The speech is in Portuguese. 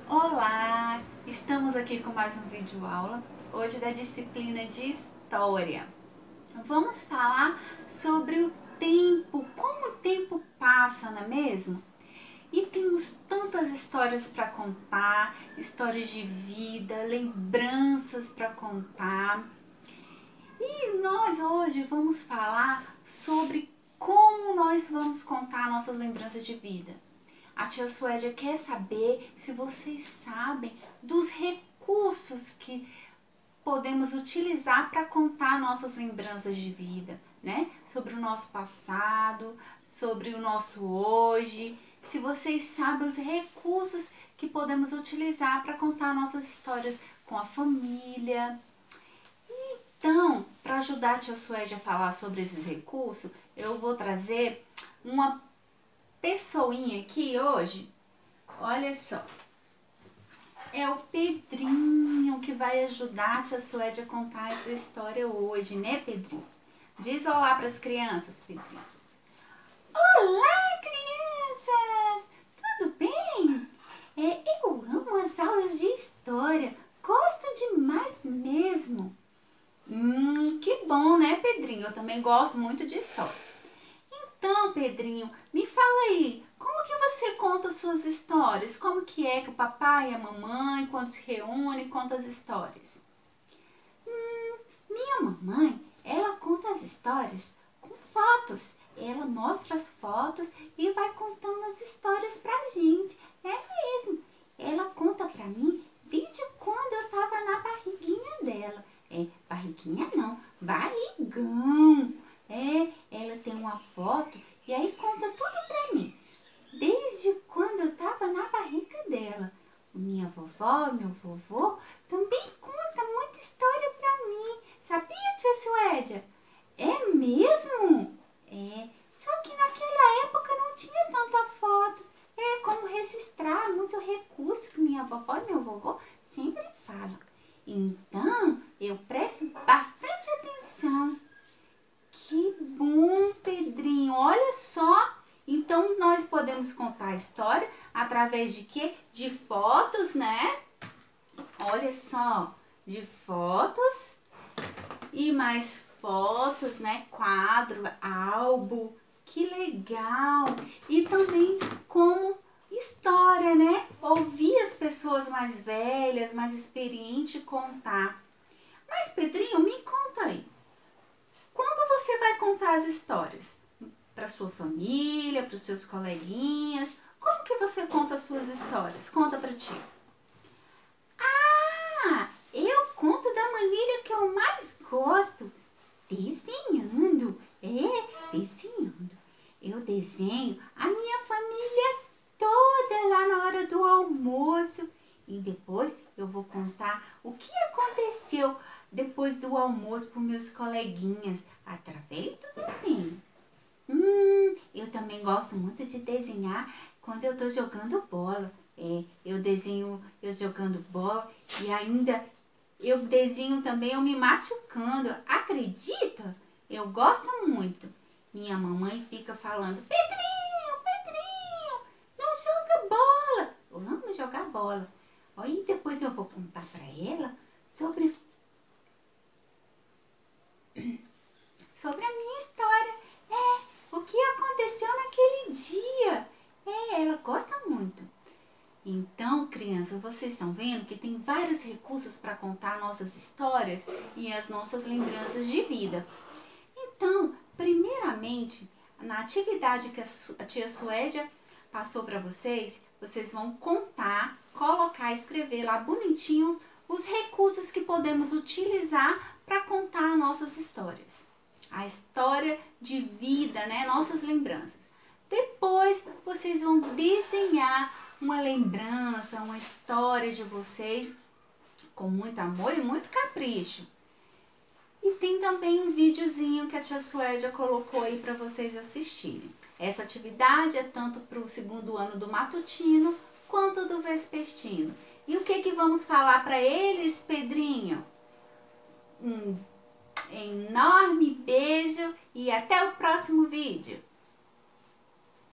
Olá! Estamos aqui com mais um vídeo aula, hoje da disciplina de História. Vamos falar sobre o tempo, como o tempo passa, não é mesmo? E temos tantas histórias para contar, histórias de vida, lembranças para contar. E nós hoje vamos falar sobre como nós vamos contar nossas lembranças de vida. A tia Suédia quer saber se vocês sabem dos recursos que podemos utilizar para contar nossas lembranças de vida, né? Sobre o nosso passado, sobre o nosso hoje. Se vocês sabem os recursos que podemos utilizar para contar nossas histórias com a família. Então, para ajudar a tia Suédia a falar sobre esses recursos, eu vou trazer uma pessoinha aqui hoje. Olha só, é o Pedrinho que vai ajudar a tia Suédia a contar essa história hoje, né, Pedrinho? Diz olá para as crianças, Pedrinho. Olá, crianças! Tudo bem? Eu amo as aulas de história, gosto demais mesmo. Que bom, né, Pedrinho? Eu também gosto muito de história. Então, Pedrinho, me fala aí, como que você conta suas histórias? Como que é que o papai e a mamãe, quando se reúnem, contam as histórias? Minha mamãe, ela conta as histórias com fotos. Ela mostra as fotos e vai contando as histórias pra gente. É mesmo. Ela conta pra mim desde quando eu tava na barriguinha dela. Barriguinha não, barrigão. Ela tem uma foto e aí conta tudo pra mim. Desde quando eu tava na barriga dela. Minha vovó, meu vovô também conta muita história pra mim. Sabia, tia Suédia? É mesmo? Só que naquela época não tinha tanta foto. Como registrar, muito recurso que minha vovó e meu vovô sempre falam. Então, eu presto bastante atenção. Que bom, Pedrinho. Olha só. Então, nós podemos contar a história através de quê? De fotos, né? Olha só. De fotos e mais fotos, né? Quadro, álbum. Que legal. E também como história, né? Ouvir as pessoas mais velhas, mais experientes contar. Mas, Pedrinho, me conta aí. Quando você vai contar as histórias? Para sua família, para os seus coleguinhas? Como que você conta as suas histórias? Conta para ti. Eu conto da maneira que eu mais gosto. Desenhando. Desenhando. Eu desenho a minha família toda lá na hora do almoço. E depois eu vou contar o que aconteceu depois do almoço para meus coleguinhas, através do desenho. Eu também gosto muito de desenhar quando eu tô jogando bola. Eu desenho eu jogando bola e ainda eu desenho também eu me machucando. Acredita? Eu gosto muito. Minha mamãe fica falando, Pedrinho, não joga bola. Eu amo jogar bola. Aí depois eu vou contar para ela sobre a minha história. O que aconteceu naquele dia. Ela gosta muito. Então, crianças, vocês estão vendo que tem vários recursos para contar nossas histórias e as nossas lembranças de vida. Então, primeiramente, na atividade que a tia Suédia passou para vocês, vocês vão contar, colocar, escrever lá bonitinhos os recursos que podemos utilizar para contar nossas histórias. A história de vida, né? Nossas lembranças. Depois, vocês vão desenhar uma lembrança, uma história de vocês com muito amor e muito capricho. E tem também um videozinho que a tia Suédia colocou aí para vocês assistirem. Essa atividade é tanto para o segundo ano do matutino quanto do vespertino. E o que vamos falar para eles, Pedrinho? Um enorme beijo e até o próximo vídeo!